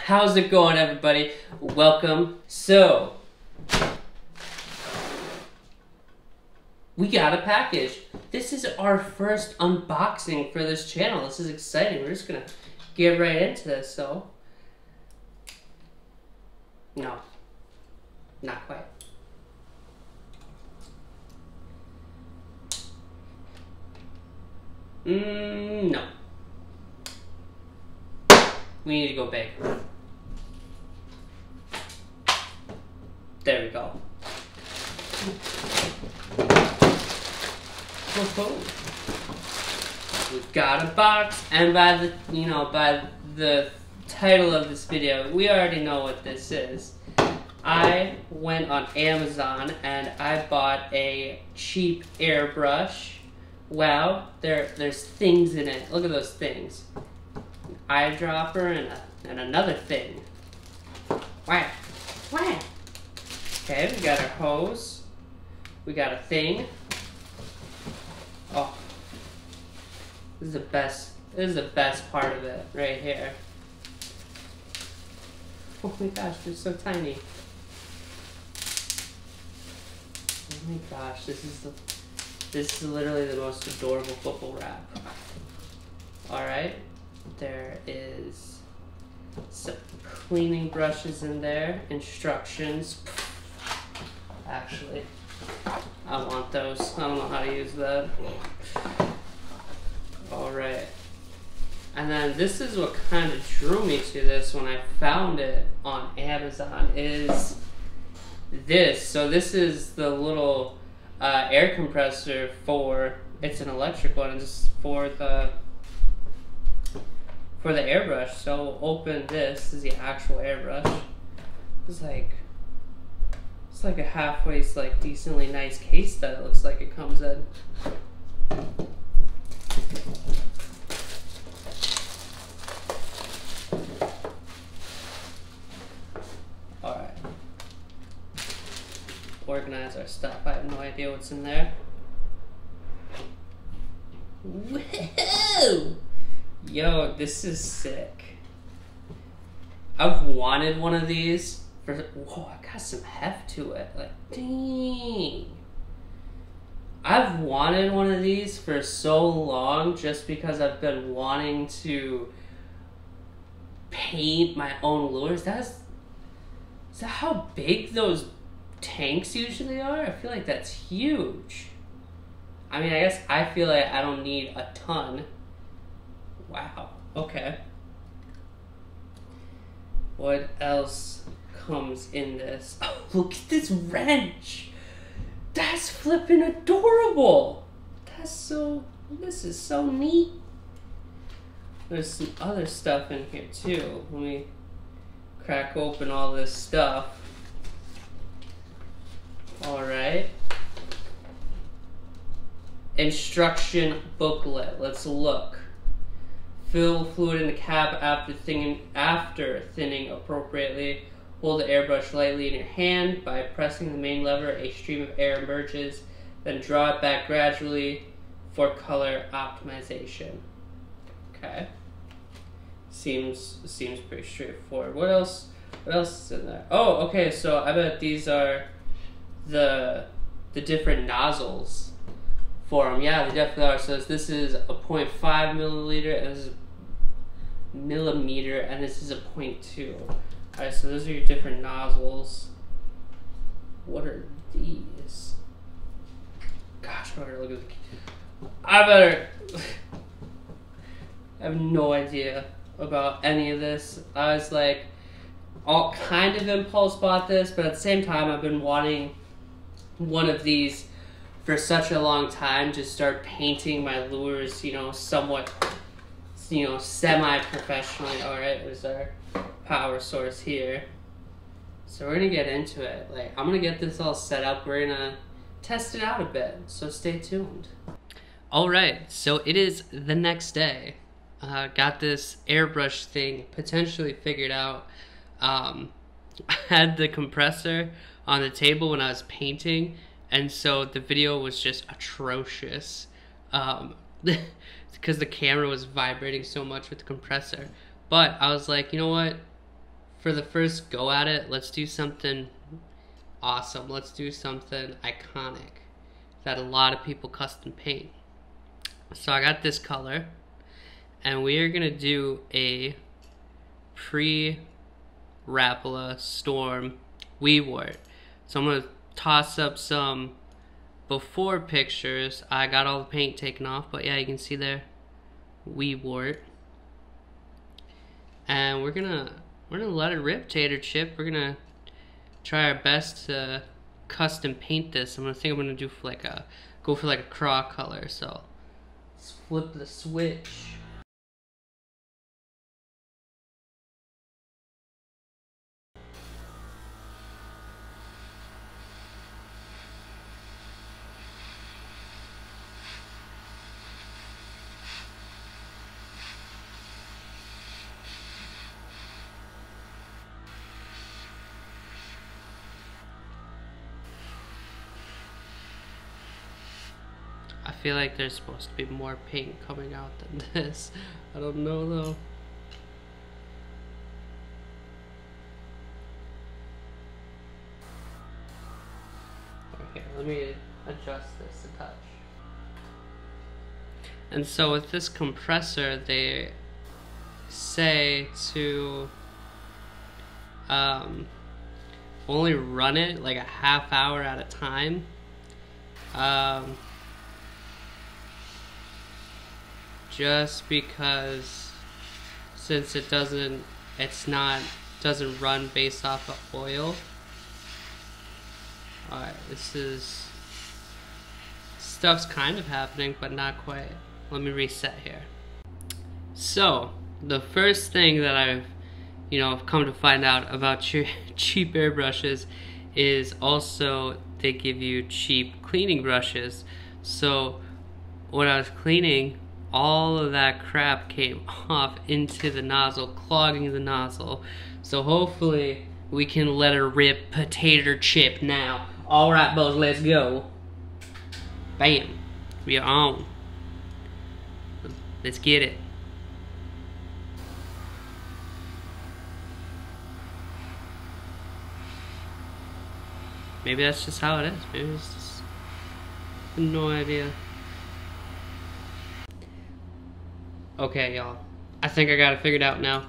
How's it going, everybody? Welcome. So, we got a package. This is our first unboxing for this channel. This is exciting. We're just gonna get right into this, so. No. Not quite. No. We need to go big. There we go. We've got a box, and by the title of this video, we already know what this is. I went on Amazon and I bought a cheap airbrush. Wow, there's things in it. Look at those things. Eyedropper and another thing. Wow. Wow. Okay, we got our hose. We got a thing. Oh. This is the best part of it right here. Oh my gosh, they're so tiny. Oh my gosh, this is literally the most adorable bubble wrap. Alright. There is some cleaning brushes in there, instructions. Actually, I want those. I don't know how to use that. Alright. And then this is what kind of drew me to this when I found it on Amazon is this. So this is the little air compressor for, it's an electric one, and just for the airbrush. So we'll open this. This is the actual airbrush. It's like a halfway, like decently nice case that it looks like it comes in. Alright. Organize our stuff. I have no idea what's in there. Woohoo! Yo, this is sick. I've wanted one of these for, whoa, I got some heft to it. Like, dang. I've wanted one of these for so long just because I've been wanting to paint my own lures. Is that how big those tanks usually are? I feel like that's huge. I mean, I guess I feel like I don't need a ton. Wow. Okay. What else comes in this? Oh, look at this wrench. That's flipping adorable. This is so neat. There's some other stuff in here too. Let me crack open all this stuff. Alright. Instruction booklet. Let's look. Fill fluid in the cap after thinning appropriately. Hold the airbrush lightly in your hand. By pressing the main lever, a stream of air emerges. Then draw it back gradually for color optimization. Okay. Seems pretty straightforward. What else is in there? Oh, okay, so I bet these are the different nozzles for them. Yeah, they definitely are. So this is a 0.5 milliliter, and this is millimeter, and this is a 0.2. Alright, so those are your different nozzles. What are these? Gosh, I better look at I have no idea about any of this. I was like, all kind of impulse bought this, but at the same time, I've been wanting one of these for such a long time to start painting my lures, somewhat, semi-professionally. Alright, there's our power source here. So we're gonna get into it. I'm gonna get this all set up. We're gonna test it out a bit, so stay tuned. Alright, so it is the next day. Got this airbrush thing potentially figured out. I had the compressor on the table when I was painting, and so the video was just atrocious. Because the camera was vibrating so much with the compressor. But I was like, you know what? for the first go at it, let's do something awesome. Let's do something iconic that a lot of people custom paint. So I got this color, and we are gonna do a pre-Rapala Storm Weewort. So I'm gonna toss up some before pictures. I got all the paint taken off, but yeah, you can see there, Weewort. And we're gonna let it rip, Tater Chip. We're gonna try our best to custom paint this. I'm gonna do for like a craw color. So let's flip the switch. I feel like there's supposed to be more paint coming out than this. I don't know though. Okay, let me adjust this a touch. And so with this compressor, they say to only run it like a half hour at a time. Just because since it doesn't run based off of oil. Alright, stuff's kind of happening, but not quite. Let me reset here. So the first thing that I've come to find out about cheap airbrushes is also they give you cheap cleaning brushes. So when I was cleaning, all of that crap came off into the nozzle, clogging the nozzle. So hopefully we can let her rip, Potato Chip now. Alright, boys, let's go. Bam. We are on. Let's get it. Maybe that's just how it is. Maybe it's just no idea. Okay, y'all. I think I got it figured out now.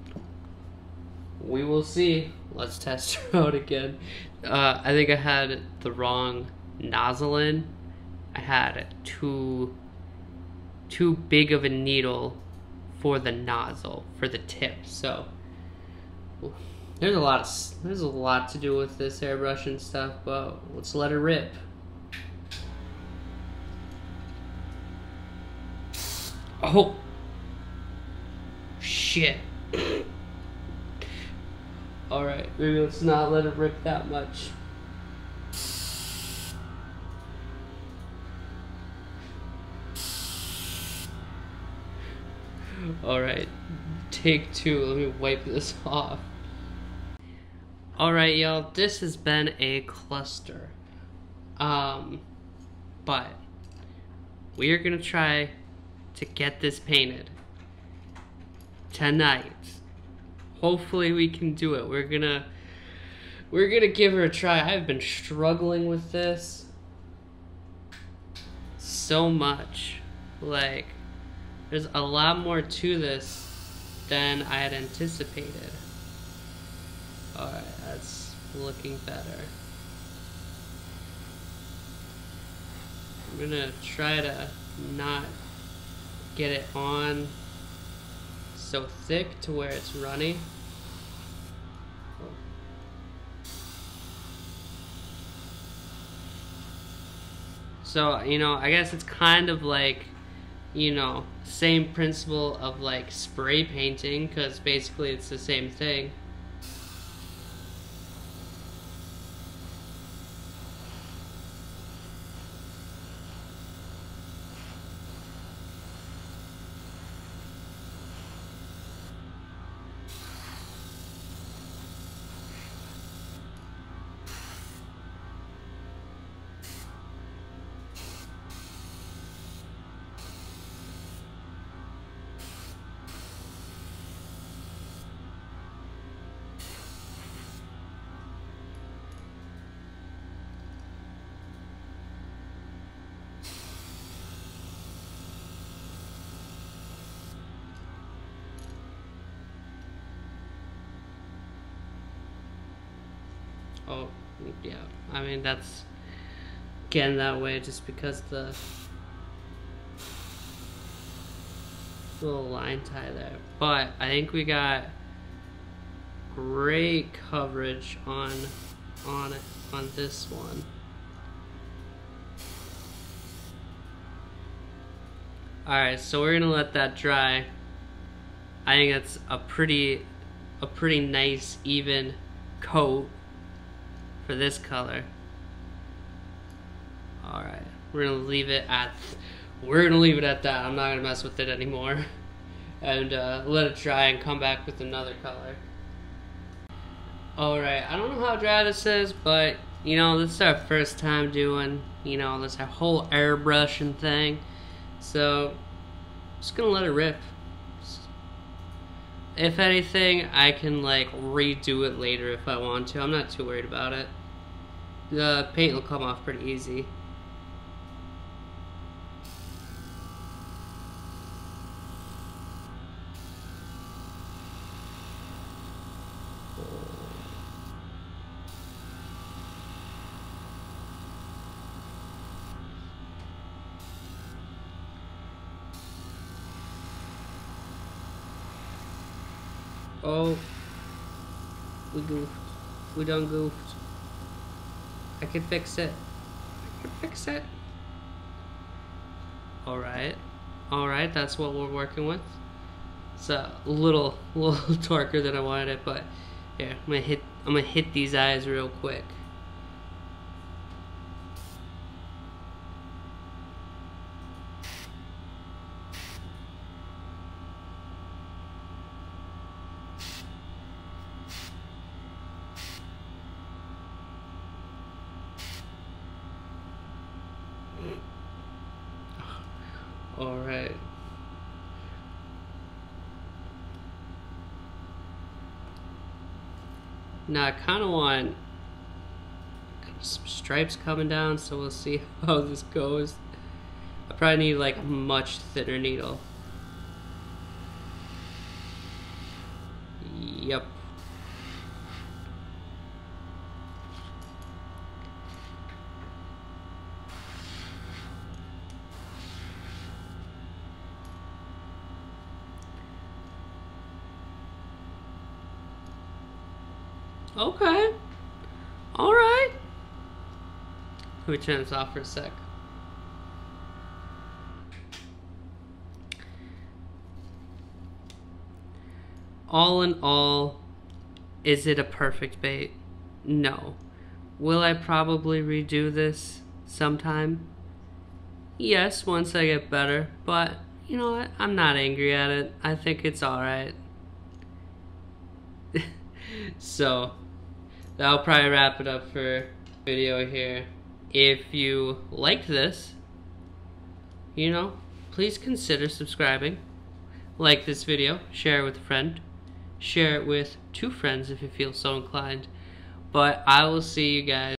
We will see. Let's test her out again. I think I had the wrong nozzle in. I had too big of a needle for the nozzle, for the tip. So there's a lot to do with this airbrush and stuff, but let's let it rip. Oh shit. Alright, maybe let's not let it rip that much. Alright, take two. Let me wipe this off. Alright, y'all, this has been a cluster. But we are gonna try to get this painted tonight. Hopefully we can do it. We're gonna give her a try. I've been struggling with this so much. Like, there's a lot more to this than I had anticipated. Alright, that's looking better. I'm gonna try to not get it on so thick to where it's runny. So, I guess it's kind of like, same principle of like spray painting, because basically it's the same thing. Oh, yeah. I mean, that's getting that way just because the little line tie there. But I think we got great coverage on this one. Alright, so we're gonna let that dry. I think that's a pretty nice even coat for this color. Alright, we're gonna leave it at that. I'm not gonna mess with it anymore. And let it dry and come back with another color. Alright, I don't know how dry this is, but you know, this is our first time doing, you know, this whole airbrushing thing. So, I'm just gonna let it rip. If anything, I can like redo it later if I want to. I'm not too worried about it. The paint will come off pretty easy. Oh, we goofed. We done goofed. I can fix it. I can fix it. Alright. Alright, that's what we're working with. It's a little darker than I wanted it, but here, I'm gonna hit these eyes real quick. Alright. Now I kind of want some stripes coming down, so we'll see how this goes. I probably need like a much thinner needle. Yep. Okay. Alright. Let me turn this off for a sec. All in all, is it a perfect bait? No. Will I probably redo this sometime? Yes, once I get better, but you know what? I'm not angry at it. I think it's alright. So, that'll probably wrap it up for video here. If you liked this, you know, please consider subscribing. Like this video, share it with a friend. Share it with 2 friends if you feel so inclined. But I will see you guys